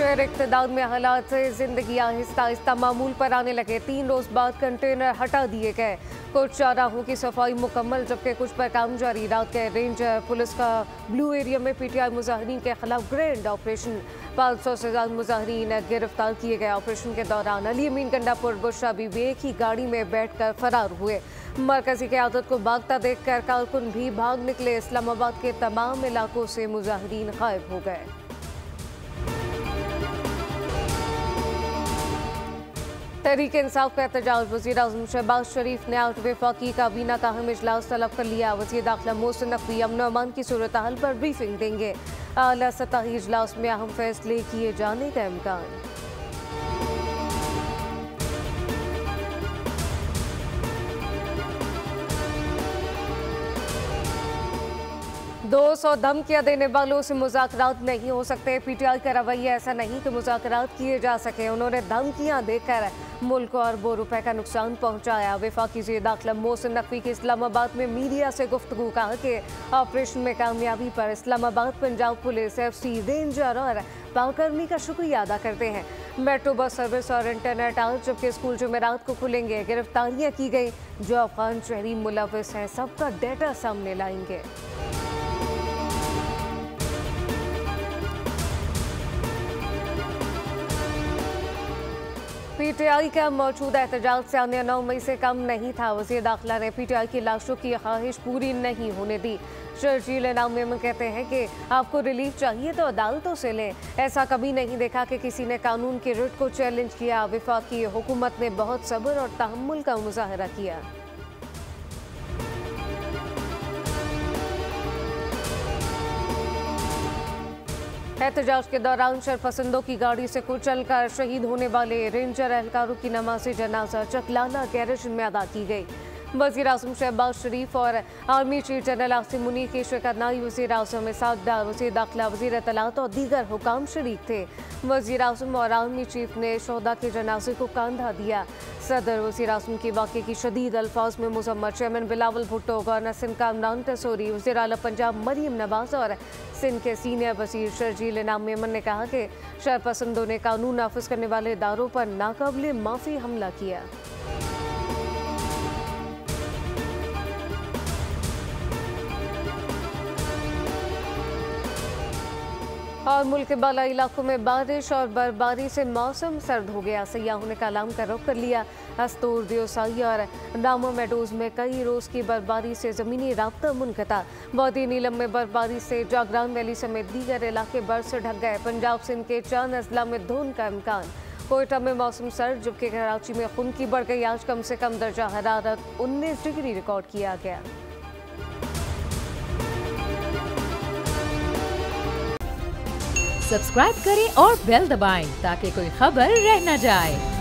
शहर इक़्तिदार में हालात से जिंदगी आहिस्ता आहिस्ता मामूल पर आने लगे। 3 रोज बाद कंटेनर हटा दिए गए। कुछ चौराहों की सफाई मुकम्मल, जबकि कुछ पर काम जारी। रात के रेंज पुलिस का ब्लू एरिया में पीटीआई मुजाहिरीन के खिलाफ ग्रैंड ऑपरेशन। 500 से ज्यादा मुजाहिरीन गिरफ्तार किए गए। ऑपरेशन के दौरान अली अमीन गंडापुर बुशरा भी एक ही गाड़ी में बैठकर फरार हुए। मरकजी क़यादत को भागता देखकर कारकुन भी भाग निकले। इस्लामाबाद के तमाम इलाकों से मुजाहिरीन गायब हो गए। तहरीक इंसाफ का एहतजाज। वज़ीर आज़म शहबाज शरीफ ने आज वफाकी काबीना का अहम इजलास तलब कर लिया। वज़ीर दाखिला मोहसिन नकवी अमन व अमान की सूरत हाल पर ब्रीफिंग देंगे। आला सतही इजलास में अहम फैसले किए जाने का इम्कान। 200 धमकियां देने वालों से मुज़ाकरात नहीं हो सकते। पीटीआई का रवैया ऐसा नहीं कि मुज़ाकरात किए जा सके। उन्होंने धमकियां देकर मुल्क को अरबों रुपए का नुकसान पहुंचाया। वफाकी वज़ीर दाखिला मोहसिन नकवी की इस्लामाबाद में मीडिया से गुफ्तगू। कहा कि ऑपरेशन में कामयाबी पर Islamabad Punjab police, FC, ranger और पाकर्मी का शुक्रिया अदा करते हैं। मेट्रो बस सर्विस और इंटरनेट आज, जबकि स्कूल जुमेरात को खुलेंगे। गिरफ्तारियां की गई। जो अफगान शहरी मुलविस हैं सबका डेटा सामने लाएंगे। पीटीआई का मौजूदा एहतजाज से आने 9 मई से कम नहीं था। वज़ीर दाखिला ने पीटीआई की लाशों की ख्वाहिश पूरी नहीं होने दी। शर्जील इनाम मेमन कहते हैं कि आपको रिलीफ चाहिए तो अदालतों से लें। ऐसा कभी नहीं देखा कि किसी ने कानून की रिट को चैलेंज किया। वफाकी हुकूमत ने बहुत सब्र और तहम्मुल का मुजाहरा किया। एहतजाज के दौरान शरपसंदों की गाड़ी से कुचलकर शहीद होने वाले रेंजर एहलकारों की नमाज़े जनाजा चकलाला गैरेज में अदा की गई। वज़ीर आज़म शहबाज शरीफ और army chief general Asim Munir की शिरकत। नायब वज़ीर आज़म इसाक़, वज़ीर दाखिला, वज़ीर इत्तलात और दीगर हुकाम शरीक थे। वज़ीर आज़म और आर्मी चीफ ने शोहदा के जनाजे को कंधा दिया। सदर वज़ीर आज़म की वाक़े की शदीद अल्फाज में मुज़म्मत। चेयरमैन बिलावल भुट्टो, गवर्नर सिंध का इमरान तसूरी, वज़ीर आला पंजाब मरियम नवाज़ और सिंध के सीनियर वज़ीर शर्जील इनाम मेमन ने कहा कि शरपसंदों ने कानून नाफिज करने वाले इदारों पर नाकाबिले माफ़ी हमला किया। और मुल्क के बाला इलाकों में बारिश और बर्फबारी से मौसम सर्द हो गया। सयाहों ने कालाम का रुख कर लिया। अस्तूर, दियोसाई और नामो मेडोज में कई रोज़ की बर्फबारी से ज़मीनी राब्ता मुनक़ता। वादी नीलम में बर्फबारी से जागरान वैली समेत दीगर इलाके बर्फ से ढक गए। पंजाब सिंध के चंद अजला में धुंध का इम्कान। कोयटा में मौसम सर्द, जबकि कराची में खुनकी बढ़ गई। आज कम से कम दर्जा हरारत 19 डिग्री रिकॉर्ड किया गया। सब्सक्राइब करें और बेल दबाएं ताकि कोई खबर रह न जाए।